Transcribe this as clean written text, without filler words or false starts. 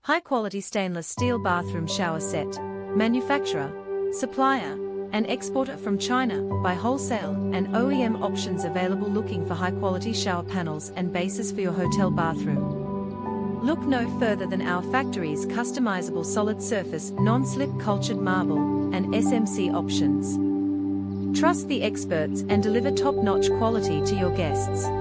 High-quality stainless steel bathroom shower set. Manufacturer, supplier, and exporter from China by Wholesale and OEM options available. Looking for high-quality shower panels and bases for your hotel bathroom? Look no further than our factory's customizable solid surface, non-slip cultured marble, and SMC options. Trust the experts and deliver top-notch quality to your guests.